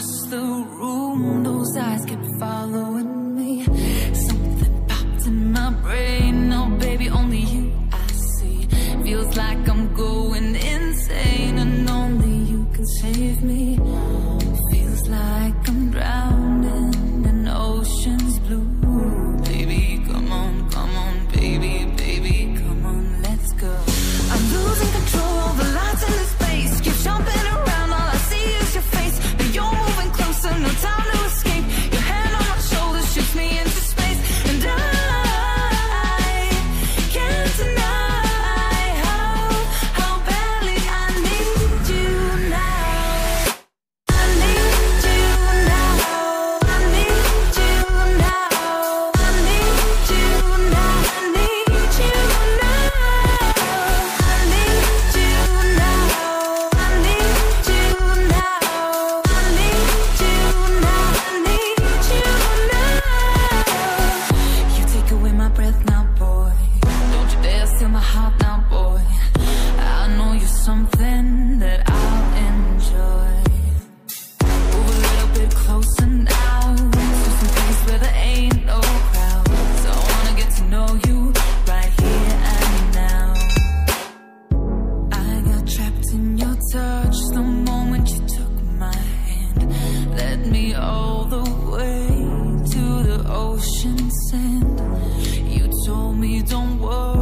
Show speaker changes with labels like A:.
A: across the room, those eyes kept following me. Something popped in my brain. Oh baby, only you I see. Feels like I'm going insane, and only you can save me. Feels like I'm drowning in ocean's blue. Baby, come on, baby, baby, come on, let's go. I'm losing control of the lights in this space. Keep jumping around, all I see is your face. But you're moving closer, no time to escape. Your hand on my shoulder shoots me into space, and I can't deny how badly I need you now. I need you now. I need you now. I need you now. I need you now. I need you now. I need you now. I need you now. I need you now. You take away my breath now, boy. Don't you dare steal my heart now, boy. I know you're something that I'll enjoy. Move a little bit closer now, to some place where there ain't no crowds. I wanna get to know you right here and now. I got trapped in your touch the moment you took my hand. Led me all the way to the ocean sand. You told me don't worry,